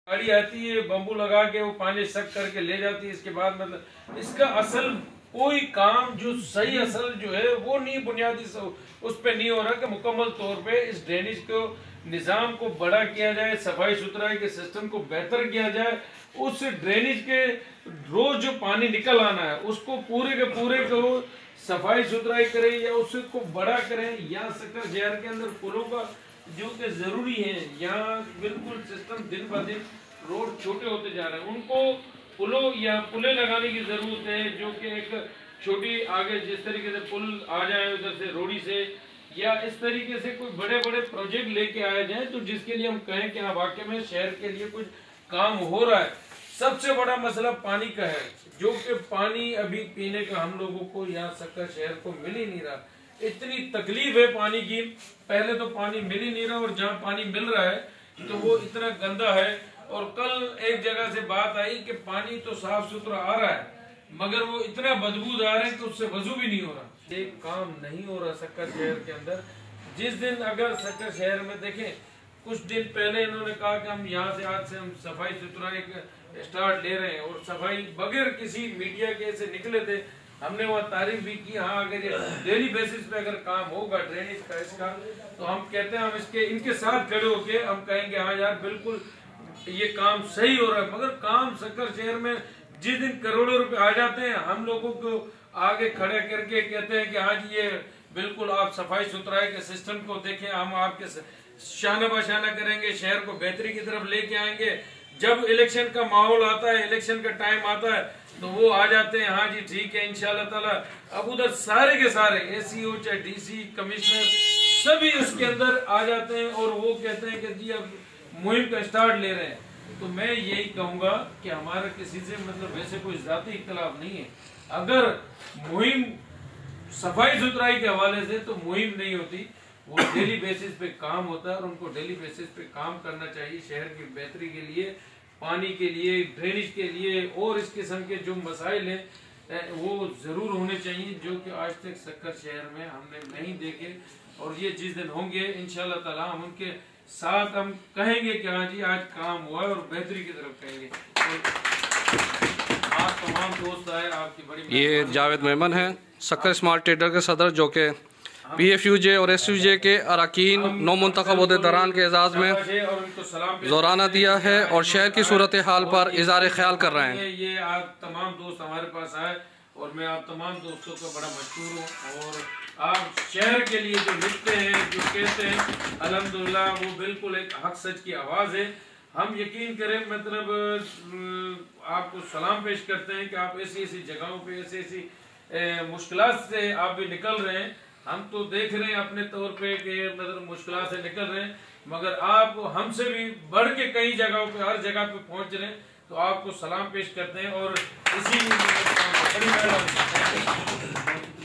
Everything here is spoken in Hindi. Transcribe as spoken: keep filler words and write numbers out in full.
गाड़ी आती है बम्बू लगा के वो पानी सक करके ले जाती है। इसके बाद मतलब इसका असल कोई काम जो सही असल जो है वो नहीं, बुनियादी उस पर नहीं हो रहा कि मुकम्मल तौर पे इस ड्रेनेज को निज़ाम को बड़ा किया जाए, सफाई सुथराई के सिस्टम को बेहतर किया जाए, उस ड्रेनेज के रोज जो पानी निकल आना है उसको पूरे के पूरे को सफाई सुथराई करें या उसको बड़ा करें। या सक्कर शहर के अंदर पुलों का जो कि ज़रूरी है, यहाँ बिल्कुल सिस्टम दिन ब दिन रोड छोटे होते जा रहे हैं, उनको पुलों या पुलें लगाने की ज़रूरत है, जो कि एक छोटी आगे जिस तरीके से पुल आ जाए उधर से रोड़ी से, या इस तरीके से कोई बड़े बड़े प्रोजेक्ट लेके आए जाएं तो जिसके लिए हम कहें कि हाँ वाकई में शहर के लिए कुछ काम हो रहा है। सबसे बड़ा मसला पानी का है, जो कि पानी अभी पीने का हम लोगों को यहाँ सक्कर शहर को मिल ही नहीं रहा। इतनी तकलीफ है पानी की, पहले तो पानी मिल ही नहीं रहा और जहाँ पानी मिल रहा है तो वो इतना गंदा है। और कल एक जगह से बात आई कि पानी तो साफ सुथरा आ रहा है मगर वो इतना बदबूदार है कि उससे वजू भी नहीं हो रहा। एक काम नहीं हो रहा सक्कर शहर के अंदर। जिस दिन अगर सक्कर शहर में देखें, कुछ दिन पहले इन्होंने कहा कि हम यहाँ से आज से हम सफाई सुथराई स्टार्ट ले रहे हैं और सफाई बगैर किसी मीडिया के से निकले थे। हमने वहाँ तारीफ भी की, हाँ अगर ये डेली बेसिस पे अगर काम होगा ड्रेनेज का इसका तो हम कहते हैं हम इसके इनके साथ खड़े होके हम कहेंगे हाँ यार बिल्कुल ये काम सही हो रहा है। मगर काम सक्कर शहर में जिस दिन करोड़ों रुपए आ जाते हैं हम लोगों को आगे खड़े करके कहते हैं कि हाँ जी ये बिल्कुल आप सफाई सुथराई के सिस्टम को देखें, हम आपके शाना बशाना करेंगे, शहर को बेहतरी की तरफ लेके आएंगे। जब इलेक्शन का माहौल आता है, इलेक्शन का टाइम आता है तो वो आ जाते हैं हाँ जी ठीक है इंशाल्लाह ताला। अब उधर सारे के सारे एसीओ चाहे डीसी कमिश्नर सभी उसके अंदर आ जाते हैं और वो कहते हैं कि जी अब मुहिम का स्टार्ट ले रहे हैं। तो मैं यही कहूँगा कि हमारा किसी से मतलब वैसे कोई जाती इख्तलाफ नहीं है। अगर मुहिम सफाई सुथराई के हवाले से तो मुहिम नहीं होती, वो डेली बेसिस पे काम होता है और उनको डेली बेसिस पे काम करना चाहिए शहर की बेहतरी के लिए, पानी के लिए, ड्रेनेज के लिए और इस किस्म के जो मसाइल हैं वो ज़रूर होने चाहिए जो कि आज तक सक्कर शहर में हमने नहीं देखे। और ये जिस दिन होंगे इंशाल्लाह ताला हम उनके साथ हम कहेंगे कि हाँ जी आज काम हुआ है और बेहतरी की तरफ कहेंगे। आप तमाम दोस्त आए, आपकी बड़ी। ये जावेद मेमन है सक्कर स्मार्ट ट्रेडर के सदर, जो कि पी एफ यू जे और एस यू जे के अरकान नौ मुंतखब दरान के एजाज़ में जोराना दिया है और शहर की सूरत हाल पर इज़हार ख्याल कर रहे हैं। ये आप तमाम दोस्त हमारे पास आए और मैं आप तमाम दोस्तों का बड़ा मशहूर हूँ और आप शहर के लिए जो लिखते हैं जो कहते हैं अल्हम्दुलिल्लाह वो बिल्कुल एक हक सच की आवाज़ है। हम यकीन करें मतलब आपको सलाम पेश करते हैं कि आप ऐसी ऐसी जगहों पे ऐसी ऐसी मुश्किलात से आप भी निकल रहे हैं। हम तो देख रहे हैं अपने तौर पे कि मतलब मुश्किलात से निकल रहे हैं मगर आप हमसे भी बढ़ के कई जगहों पे हर जगह पे पहुंच रहे हैं, तो आपको सलाम पेश करते हैं और इसी